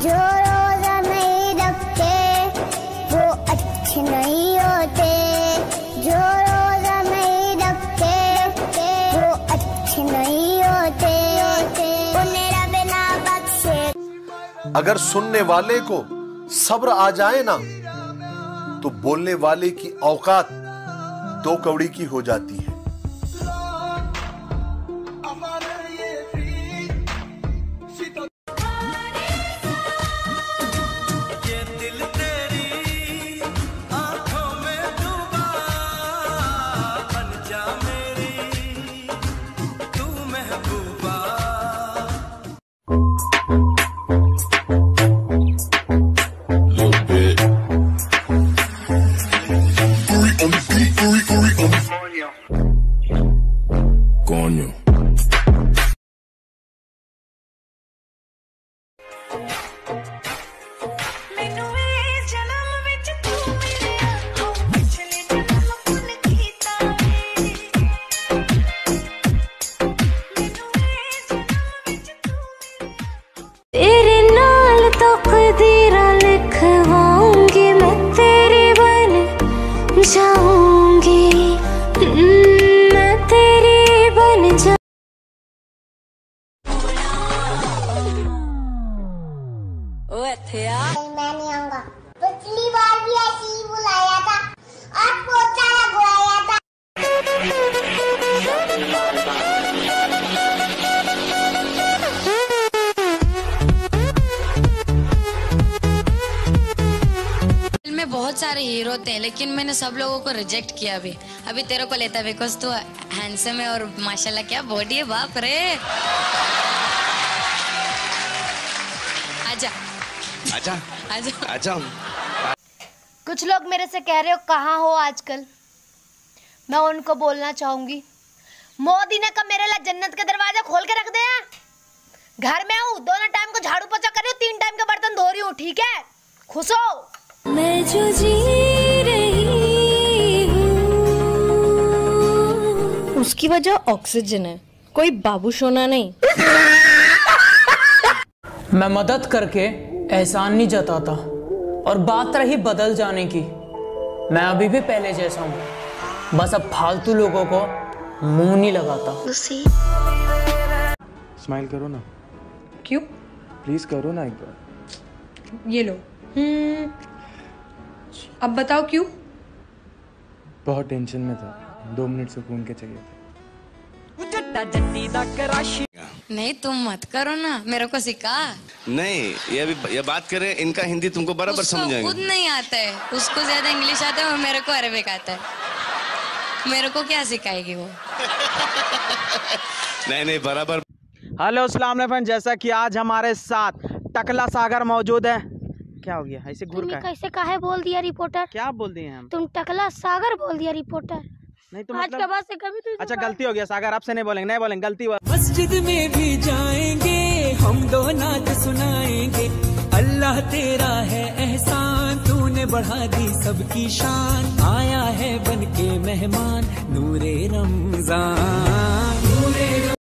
जो रोजा नहीं रखते वो अच्छे नहीं होते, जो रोजा नहीं रखते वो अच्छे नहीं होते, उन्हें रब ना बख्शे। अगर सुनने वाले को सब्र आ जाए ना तो बोलने वाले की औकात 2 कौड़ी की हो जाती है। Coño. तेरे नाल तो कदीरा लिखवाऊंगी, मैं तेरी बन जाऊंगी, मैं तेरी बन जा। मैं नहीं आऊंगा, पिछली बार भी ऐसे ही बुलाया था और पोता लगवाया था। में बहुत सारे हीरो थे लेकिन मैंने सब लोगों को रिजेक्ट किया। अभी तेरे को लेता बिकॉज तू हैंडसम है और माशाल्लाह क्या बॉडी है, बाप रे। आजा आजा आजा आजा। कुछ लोग मेरे से कह रहे हो कहाँ हो आजकल। मैं उनको बोलना चाहूंगी, मोदी ने कब मेरे लिए जन्नत के दरवाजे खोल के रख दे हैं। घर में हूँ, दोनों टाइम को झाड़ू पोछा कर रही हूँ, 3 टाइम के बर्तन धो रही हूँ, ठीक है। खुश हो। मैं जो जी रही हूँ उसकी वजह ऑक्सीजन है, कोई बाबू सोना नहीं। मैं मदद करके एहसान नहीं जताता, और बात रही बदल जाने की, मैं अभी भी पहले जैसा हूँ, बस अब फालतू लोगों को मुंह नहीं लगाता। स्माइल करो ना। क्यों? प्लीज करो ना एक बार। ये लो। अब बताओ क्यों? बहुत टेंशन में था, 2 मिनट सुकून के चाहिए थे। नहीं तुम मत करो ना, मेरे को सिखा। नहीं ये बात करें, इनका हिंदी तुमको बराबर समझ आएगा। खुद नहीं आता है, उसको ज्यादा इंग्लिश आता है और मेरे को अरबिक आता है। मेरे को क्या सिखाएगी वो? नहीं बराबर। हेलो अस्सलाम वालेकुम। जैसा कि आज हमारे साथ टकला सागर मौजूद है। क्या हो गया ऐसे घूर का? कैसे काहे बोल दिया रिपोर्टर? क्या बोल दिए हम? तुम टकला सागर बोल दिया रिपोर्टर। नहीं तो आज मतलब... के बाद से कभी तो अच्छा गलती हो गया सागर, आपसे नहीं बोलेंगे, नहीं बोलेंगे, गलती हुआ। मस्जिद में भी जाएंगे हम, 2 नात सुनाएंगे। अल्लाह तेरा है एहसान, तूने बढ़ा दी सबकी शान। आया है बन के मेहमान नूरे रमजान।